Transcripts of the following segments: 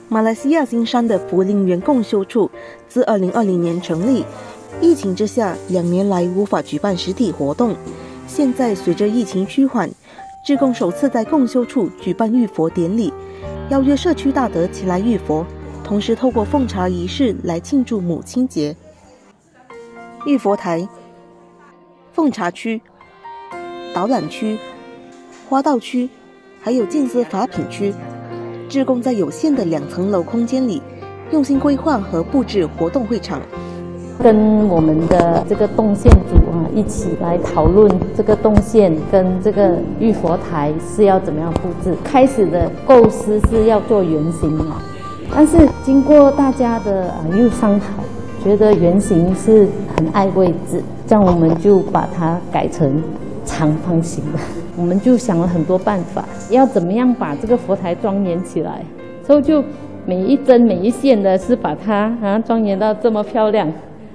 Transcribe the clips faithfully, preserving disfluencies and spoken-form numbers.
马来西亚新山的福林园共修处自二零二零年成立，疫情之下两年来无法举办实体活动。现在随着疫情趋缓，志工首次在共修处举办浴佛典礼，邀约社区大德前来浴佛，同时透过奉茶仪式来庆祝母亲节。浴佛台、奉茶区、导览区、花道区，还有静思法品区，志工在有限的两层楼空间里，用心规划和布置活动会场。 跟我们的这个动线组啊一起来讨论这个动线跟这个浴佛台是要怎么样布置。开始的构思是要做圆形嘛，但是经过大家的啊又商讨，觉得圆形是很碍位置，这样我们就把它改成长方形的。我们就想了很多办法，要怎么样把这个佛台庄严起来，所以就每一针每一线的是把它啊庄严到这么漂亮。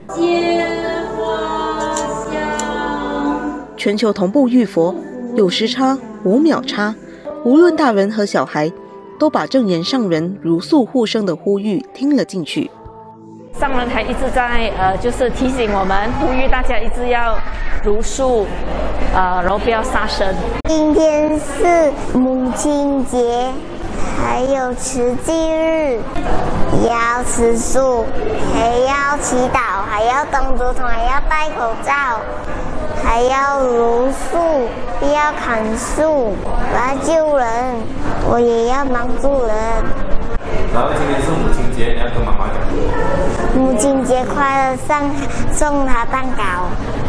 全球同步浴佛，有时差、五秒差，无论大人和小孩，都把正言上人如素护生的呼吁听了进去。 上人还一直在呃，就是提醒我们，呼吁大家一直要如素，呃，然后不要杀生。 今天是母亲节，还有慈济日，要吃素，还要祈祷，还要灯烛头，还要戴口罩，还要如素，不要砍树，我要救人，我也要帮助人。 然后今天是母亲节，你要跟妈妈讲。 母亲节快乐，送送她蛋糕。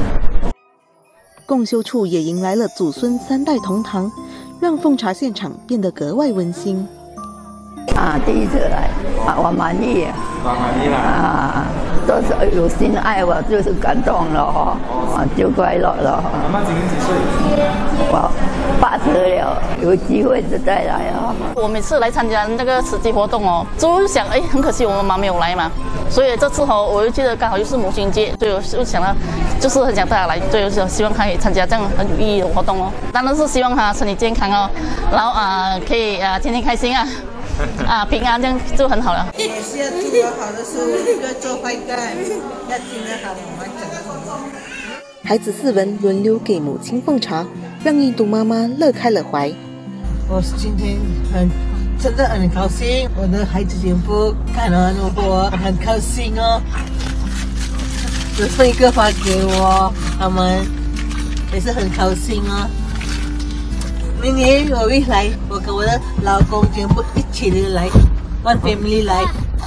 共修处也迎来了祖孙三代同堂，让奉茶现场变得格外温馨。 啊，第一次来，啊，我满意。 蛮满意啦。 啊，都是有心爱我，就是感动了哈，啊，就快乐了。 妈妈今年几岁？ 我八十了，有机会就再来啊。 我每次来参加那个慈济活动哦，就想哎，很可惜我妈妈没有来嘛，所以这次哦，我就记得刚好又是母亲节，所以我就想到，就是很想带她来，所以我就希望她可以参加这样很有意义的活动哦。当然是希望她身体健康哦，然后啊、呃、可以啊、呃、天天开心啊。啊，平安这样就很好了。 也是要读好的书，不要做坏干，要听得好妈妈讲的什么。 孩子四人轮流给母亲奉茶，让印度妈妈乐开了怀。 我今天很真的很高兴，我的孩子全部看了我，很高兴哦。只送一个花给我，他们也是很高兴哦。明年我会来，我跟我的老公全部一起的来 ，one family 来。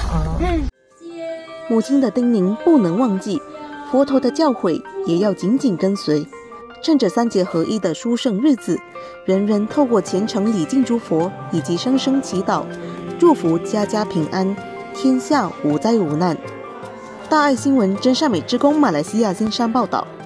母亲的叮咛不能忘记，佛陀的教诲也要紧紧跟随。趁着三节合一的殊胜日子，人人透过虔诚礼敬诸佛以及声声祈祷，祝福家家平安，天下无灾无难。大爱新闻真善美志工马来西亚新山报道。